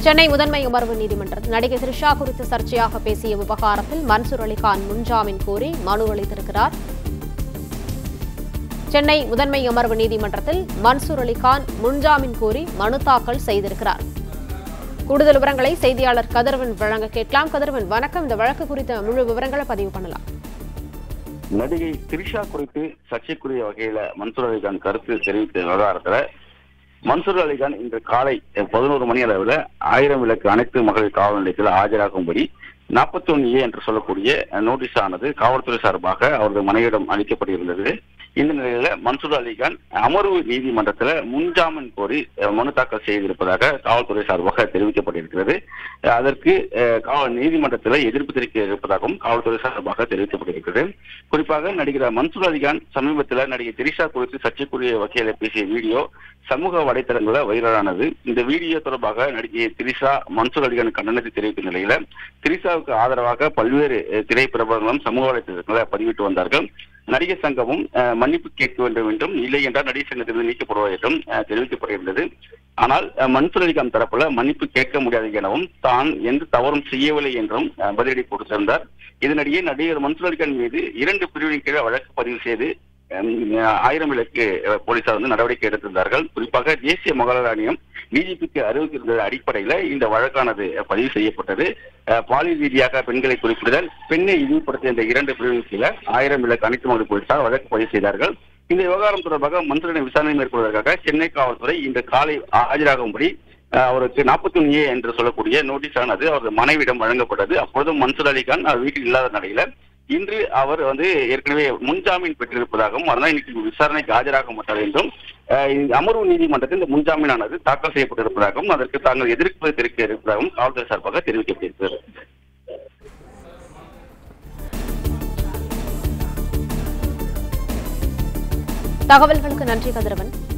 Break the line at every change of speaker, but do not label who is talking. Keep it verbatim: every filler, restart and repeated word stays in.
சென்னை முதன்மை அமர்வு நீதிமன்றத்தில் நடிகை த்ரிஷா குறித்து சர்ச்சையாக பேசிய விவகாரத்தில் மன்சூர் அலிகான் முன்ஜாமீன் கோரி மனு அளித்திருக்கிறார். சென்னை முதன்மை அமர்வு நீதிமன்றத்தில் மன்சூர் அலிகான் முன்ஜாமீன் கோரி மனு தாக்கல் செய்திருக்கிறார். கூடுதல் விவரங்களை செய்தியாளர் கதிரவன் வழங்க கேட்கலாம். கதிரவன், வணக்கம். இந்த வழக்கு குறித்த முழு விவரங்களை பதிவு பண்ணலாம்.
நடிகை த்ரிஷா குறித்து சர்ச்சைக்குரிய வகையில மன்சூர் அலிகான் கருத்து தெரிவித்த விவகாரத்துல மன்சூர் அலிகான் இன்று காலை பதினோரு மணி அளவில் ஆயிரம் விளக்கு அனைத்து மகளிர் காவல் நிலையத்தில் ஆஜராகும்படி நாற்பத்தி ஒன்னு ஏ என்று சொல்லக்கூடிய நோட்டீஸ் ஆனது காவல்துறை சார்பாக அவரது மனைவியிடம் அளிக்கப்பட்டிருந்தது. இந்த நிலையில மன்சூர் அலிகான் அமர்வு நீதிமன்றத்தில் முன்ஜாமீன் கோரி மனு தாக்கல் செய்திருப்பதாக காவல்துறை சார்பாக தெரிவிக்கப்பட்டிருக்கிறது. அதற்கு நீதிமன்றத்தில் எதிர்ப்பு தெரிவிக்க இருப்பதாகவும் காவல்துறை சார்பாக தெரிவிக்கப்பட்டிருக்கிறது. குறிப்பாக நடிகர் மன்சூர் அலிகான் சமீபத்தில் நடிகை த்ரிஷா குறித்து சர்ச்சைக்குரிய வகையில பேசிய வீடியோ சமூக வலைதளங்களில் வைரலானது. இந்த வீடியோ தொடர்பாக நடிகை த்ரிஷா மன்சூர் அலிகான் கண்டனத்தை தெரிவிக்கும் நிலையில த்ரிஷாவுக்கு ஆதரவாக பல்வேறு திரைப்பிரபலங்களும் சமூக வலைதளங்களை பதிவிட்டு வந்தார்கள். நடிகர் சங்கமும் மன்னிப்பு கேட்க வேண்டும் என்றும், இல்லை என்றால் நடிகர் சங்கத்திலிருந்து நீக்கப்படுவது என்றும் தெரிவிக்கப்பட்டிருந்தது. ஆனால் மன்சூர் அலிகான் தரப்புல மன்னிப்பு கேட்க முடியாது எனவும், தான் எந்த தவறும் செய்யவில்லை என்றும் பதிலடி கொடுத்திருந்தார். இதனிடையே நடிகர் மன்சூர் அலிகான் மீது இரண்டு பிரிவின் கீழே வழக்கு பதிவு செய்து ஆயிரம் விளக்கு போலீசார் வந்து நடவடிக்கை எடுத்திருந்தார்கள். குறிப்பாக தேசிய மகளிர் ஆணையம் டிஜிபிக்கு அறிவித்திருந்த அடிப்படையில இந்த வழக்கானது பதிவு செய்யப்பட்டது. பாலியல் ரீதியாக பெண்களை குறிப்பிடுதல், பெண்ணை இழிவுபடுத்திய இந்த இரண்டு பிரிவின் கீழே ஆயிரம் விளக்கு அனைத்து மகளிர் போலீசார் வழக்கு பதிவு செய்தார்கள். இந்த விவகாரம் தொடர்பாக மன்சூரை விசாரணை மேற்கொள்வதற்காக சென்னை காவல்துறை இன்று காலை ஆஜராகும்படி அவருக்கு நாற்பத்தி ஒன்னு ஏ என்று சொல்லக்கூடிய நோட்டீஸ் ஆனது அவரது மனைவியிடம் வழங்கப்பட்டது. அப்பொழுது மன்சூர் அலிகான் அவர் வீட்டில் இல்லாத நிலையில இன்று அவர் வந்து ஏற்கனவே முன்ஜாமீன் பெற்றிருப்பதாகவும், அதனால் இன்னைக்கு விசாரணைக்கு ஆஜராக மாட்டார் என்றும், அமர்வு நீதிமன்றத்தில் இந்த முன்ஜாமீனானது தாக்கல் செய்யப்பட்டிருப்பதாகவும், அதற்கு தாங்கள் எதிர்ப்பு தெரிவிக்க இருப்பதாகவும் காவல்துறை சார்பாக தெரிவிக்கப்பட்டிருக்கிறது.
தகவல்களுக்கு நன்றி கதிரவன்.